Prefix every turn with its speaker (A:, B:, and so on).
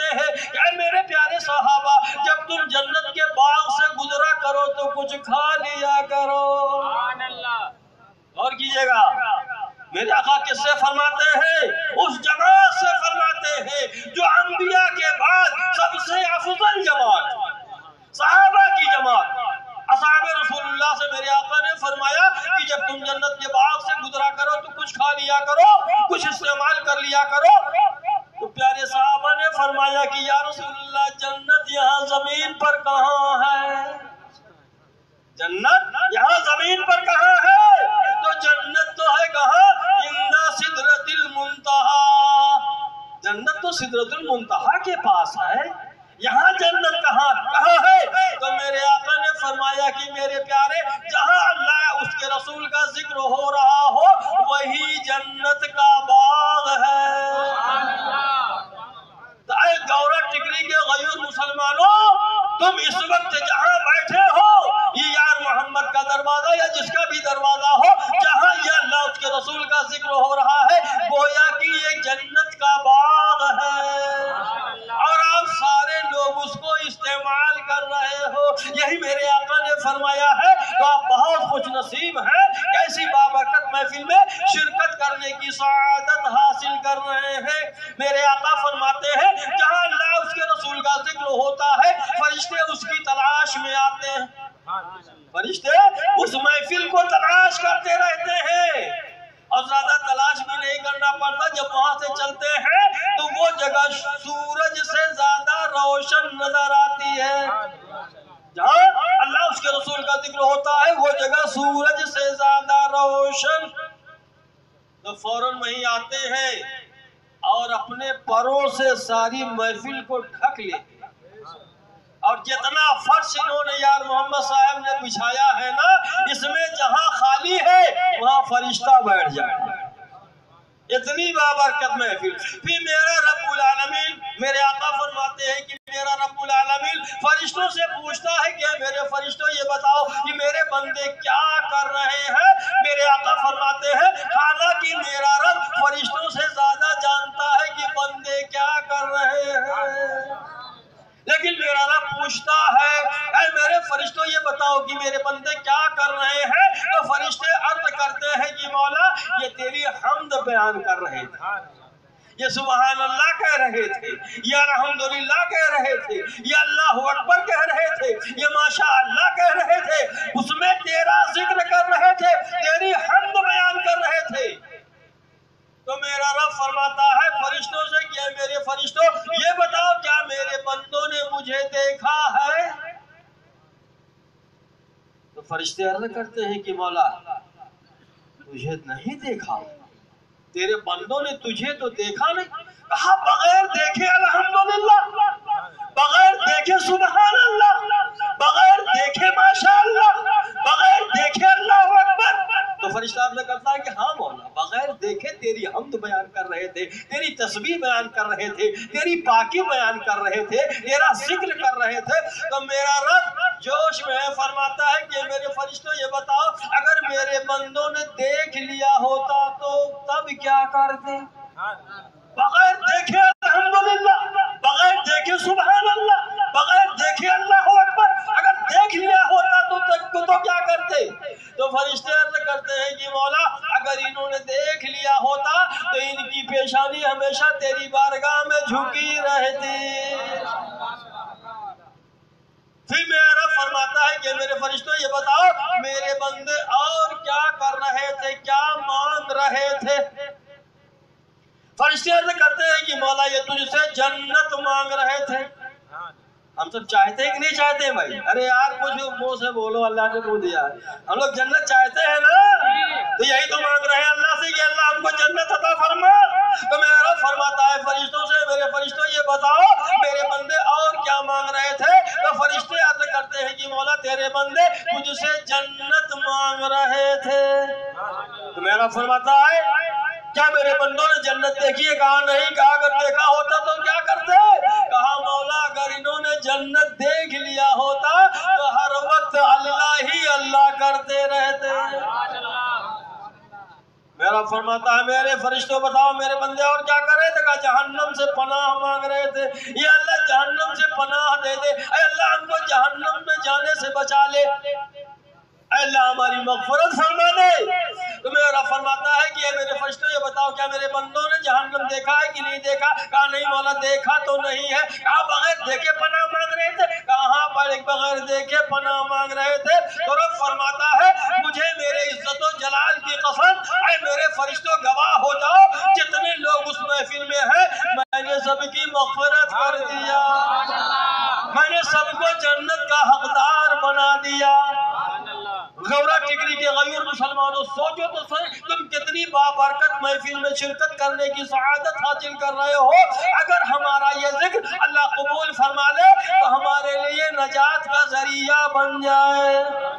A: فرماتے ہیں کہ اے میرے پیارے صحابہ جب تم جنت کے باغ سے گزرا کرو تو کچھ کھا لیا کرو. اور کیجئے گا میرے آقا کس سے فرماتے ہیں؟ اس جماعت سے فرماتے ہیں جو انبیاء کے بعد سب سے افضل جماعت صحابہ کی جماعت. اصحاب رسول اللہ سے میرے آقا نے فرمایا کہ جب تم جنت کے باغ سے گزرا کرو تو کچھ کھا لیا کرو, کچھ استعمال کر لیا کرو. تو پیارے صحابہ نے فرمایا کہ یا رسول اللہ جنت یہاں زمین پر کہاں ہے؟ جنت یہاں زمین پر کہاں ہے؟ تو جنت تو ہے کہاں؟ عند سدرۃ المنتہا. جنت تو سدرۃ المنتہا کے پاس ہے, یہاں جنت کہاں ہے؟ تو میرے آقا نے فرمایا کہ میرے پیارے جہاں اللہ اس کے رسول کا ذکر ہو رہا ہو وہی جنت کا باغ ہے. اے گورا ٹکری کے غیور مسلمانوں, تم اس وقت جہاں بیٹھے ہو یہ یار محمد کا دروازہ یا جس کا بھی دروازہ ہو, جہاں یہ اللہ اس کے رسول کا ذکر ہو رہا ہے گویا کہ یہ جنت کا باغ ہے اور آپ سارے لوگ اس کو استعمال کر رہے ہو. یہی میرے آقا نے فرمایا ہے تو آپ بہت خوش نصیب ہیں, ایسی بابرکت محفل میں شرکت کرنے کی سعادت حاصل کر رہے ہیں. میرے آقا فرماتے ہیں جہاں اللہ اس کے رسول کا ذکر ہوتا ہے فرشتے اس کی تلاش میں آتے ہیں, فرشتے اس محفل کو تلاش کرتے رہتے ہیں اور زیادہ تلاش بھی نہیں کرنا پڑتا. جب وہاں سے چلتے ہیں تو وہ جگہ سورج سے زیادہ روشن نظر آتی ہے. جہاں اللہ اس کے رسول کا ذکر ہوتا ہے وہ جگہ سورج سے زیادہ روشن. تو فوراً وہیں آتے ہیں اور اپنے پروں سے ساری محفل کو ڈھک لیتے اور جتنا فرش انہوں نے یار محمد صاحب نے بچھایا ہے نا اس میں جہاں خالی ہے وہاں فرشتہ بیٹھ جائے. اتنی بابرکت محفل. پھر میرا رب العالمین میرے آقا فرماتے ہیں کہ میرا رب العالمین فرشتوں سے پوچھتا ہے کہ میرے فرشتوں یہ بتاؤ کہ میرے بندے کیا کر رہے ہیں. میرے آقا فرماتے ہیں حالانکہ میرا رب فرشتوں سے زیادہ جانتا ہے کہ بندے کیا کر رہے ہیں, لیکن میرا رب پوچھتا ہے اے میرے فرشتوں یہ بتاؤ کہ میرے بندے کیا کر رہے ہیں. تو فرشتے عرض کرتے ہیں کہ مولا یہ تیری حمد بیان کر رہے تھے, یہ سبحان اللہ کہہ رہے تھے, یہ الحمدللہ کہہ رہے تھے, یہ اللہ اکبر کہہ رہے تھے, یہ ماشاء اللہ کہہ رہے تھے, اس میں تیرا ذکر کر رہے تھے, تیری حمد بیان کر رہے تھے. تو میرا رب فرماتا ہے فرشتوں سے کہ میرے فرشتوں یہ بتاؤ کیا میرے بندوں نے مجھے دیکھا ہے؟ تو فرشتے عرض کرتے ہیں کہ مولا تجھے نہیں دیکھا, تیرے بندوں نے تجھے تو دیکھا نہیں. کہا بغیر دیکھے الحمدللہ, بغیر دیکھے سبحان اللہ, بغیر دیکھے ماشاء اللہ, بغیر دیکھے اللہ اکبر. تو فرشتہ عرض کرتا ہے کہ ہاں مولا بغیر دیکھے تیری حمد بیان کر رہے تھے, تیری تسبیح بیان کر رہے تھے, تیری پاکی بیان کر رہے تھے, تیرا ذکر کر رہے تھے. تو میرا رب جوش میں فرماتا ہے کہ میرے فرشتوں یہ بتاؤ اگر میرے بندوں نے دیکھ لیا ہوتا تو تب کیا کرتے؟ بغیر دیکھے الحمدللہ, بغیر دیکھے سبحان اللہ, بغیر دیکھے اللہ اکبر, اگر دیکھ لیا ہوتا تو کیا کرتے؟ تو فرشتے عرض کرتے ہیں کہ مولا اگر انہوں نے دیکھ لیا ہوتا تو ان کی پیشانی ہمیشہ تیری بارگاہ میں جھکی رہتی. پھر میرا رب فرماتا ہے کہ میرے فرشتوں یہ بتاؤ میرے بندے اور کیا کر رہے تھے, کیا مانگ رہے تھے؟ فرشتے عرض کرتے ہیں کہ مولا یہ تجھ سے جنت مانگ رہے تھے. ہم سب چاہتے ہیں کہ نہیں چاہتے ہیں بھائی؟ ارے یار کچھ منہ سے بولو, اللہ نے منہ دیا ہے, ہم لوگ جنت چاہتے ہیں نا, تو یہی تو مانگ رہے ہیں اللہ سے کہ اللہ ہم کو جنت عطا فرما. تو میرا رب فرماتا ہے فرشتوں سے میرے فرشتوں یہ بتاؤ میرے بندے اور کیا مانگ رہے تھے؟ تو فرشتے عرض کرتے ہیں کہ مولا تیرے بندے تجھ سے جنت مانگ رہے تھے. تو میرا رب فرماتا ہے کیا میرے بندوں نے جنت دیکھی ہے؟ کہا نہیں. کہا اگر دیکھا ہوتا تو کیا کرتے؟ کہا مولا اگر انہوں نے جنت دیکھ لیا ہوتا تو ہر وقت اللہ ہی اللہ کرتے رہتے. میرا فرماتا ہے میرے فرشتوں بتاؤ میرے بندے اور کیا کر رہے تھے؟ کہا جہنم سے پناہ مانگ رہے تھے. یا اللہ جہنم سے پناہ دے دے، اے اللہ ہم کو جہنم میں جانے سے بچا لے، اے اللہ ہماری مغفرت فرما دے. تو میرا فرماتا ہے کہ اے میرے فرشتوں یہ بتاؤ کیا میرے بندوں نے جہنم دیکھا ہے کہ نہیں دیکھا؟ کہا نہیں مولا دیکھا تو نہیں ہے. کہا بغیر دیکھے پناہ مانگ رہے تھے؟ کہا ہاں بغیر دیکھے پناہ مانگ رہے تھے. تو رب فرماتا ہے مجھے میرے عزت و جلال کی قسم، اے میرے فرشتوں گواہ ہو جاؤ جتنے لوگ اس محفل میں ہیں میں نے سب کی مغفرت کر دیا، میں نے سب کو جنت کا حقدار بنا دیا. غورہ ٹکری کے غیور مسلمانوں سوچو تو صحیح تم کتنی بابرکت محفل میں شرکت کرنے کی سعادت حاصل کر رہے ہو. اگر ہمارا یہ ذکر اللہ قبول فرما لے تو ہمارے لیے نجات کا ذریعہ بن جائے.